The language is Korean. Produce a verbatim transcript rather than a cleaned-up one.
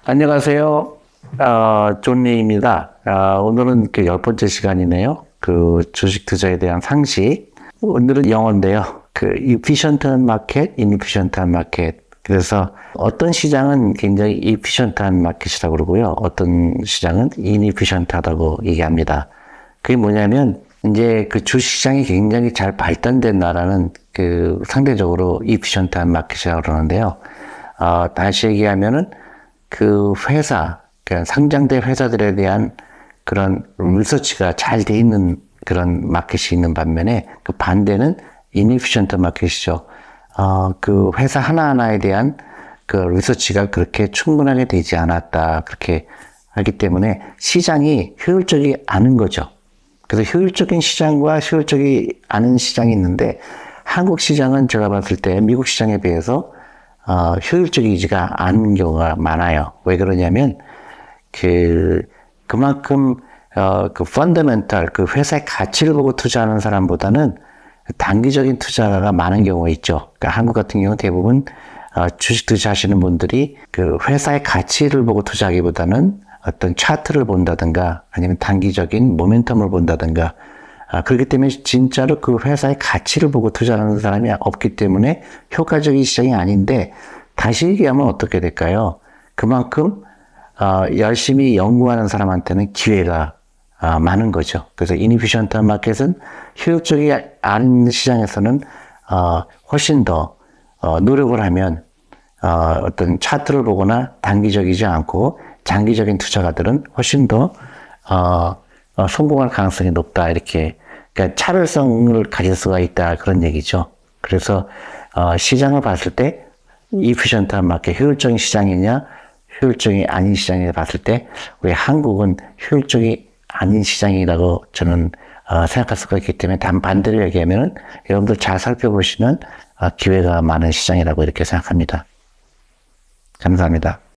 안녕하세요. 어, 존리입니다. 어, 오늘은 그 열 번째 시간이네요. 그 주식 투자에 대한 상식. 오늘은 영어인데요. 그 efficient한 마켓, inefficient한 마켓. 그래서 어떤 시장은 굉장히 efficient한 마켓이라고 그러고요. 어떤 시장은 inefficient하다고 얘기합니다. 그게 뭐냐면 이제 그 주식시장이 굉장히 잘 발달된 나라는 그 상대적으로 efficient한 마켓이라고 그러는데요. 어, 다시 얘기하면은 그 회사, 그러니까 상장된 회사들에 대한 그런 리서치가 잘 돼 있는 그런 마켓이 있는 반면에 그 반대는 inefficient 마켓이죠. 어, 그 회사 하나하나에 대한 그 리서치가 그렇게 충분하게 되지 않았다. 그렇게 하기 때문에 시장이 효율적이 않은 거죠. 그래서 효율적인 시장과 효율적이 않은 시장이 있는데 한국 시장은 제가 봤을 때 미국 시장에 비해서 어, 효율적이지가 않은 경우가 많아요. 왜 그러냐면, 그, 그만큼, 어, 그 펀더멘탈, 그 회사의 가치를 보고 투자하는 사람보다는 단기적인 투자가 많은 경우가 있죠. 그러니까 한국 같은 경우 대부분, 어, 주식 투자하시는 분들이 그 회사의 가치를 보고 투자하기보다는 어떤 차트를 본다든가 아니면 단기적인 모멘텀을 본다든가 아, 그렇기 때문에 진짜로 그 회사의 가치를 보고 투자하는 사람이 없기 때문에 효과적인 시장이 아닌데 다시 얘기하면 어떻게 될까요? 그만큼 어, 열심히 연구하는 사람한테는 기회가 어, 많은 거죠. 그래서 inefficient한 마켓은 효율적이 않은 시장에서는 어, 훨씬 더 어, 노력을 하면 어, 어떤 차트를 보거나 단기적이지 않고 장기적인 투자가들은 훨씬 더 어, 어, 성공할 가능성이 높다. 이렇게 그러니까 차별성을 가질 수가 있다. 그런 얘기죠. 그래서 어, 시장을 봤을 때 efficient한 마켓, 효율적인 시장이냐 효율적이 아닌 시장을 봤을 때 우리 한국은 효율적이 아닌 시장이라고 저는 어, 생각할 수가 있기 때문에 단 반대로 얘기하면은 여러분들 잘 살펴보시면 어, 기회가 많은 시장이라고 이렇게 생각합니다. 감사합니다.